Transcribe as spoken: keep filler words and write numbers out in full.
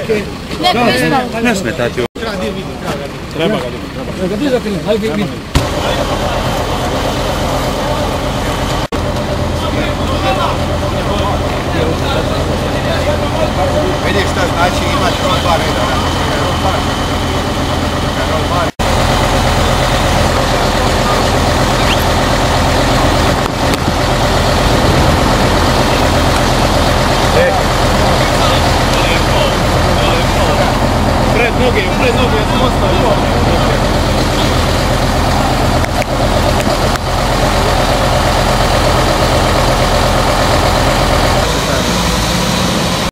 Ne smetati. Treba ga vidjeti. Vidiš šta znači imati roll bar, roll bar. Roll bar. Pred noge, pred noge, sam ostavio.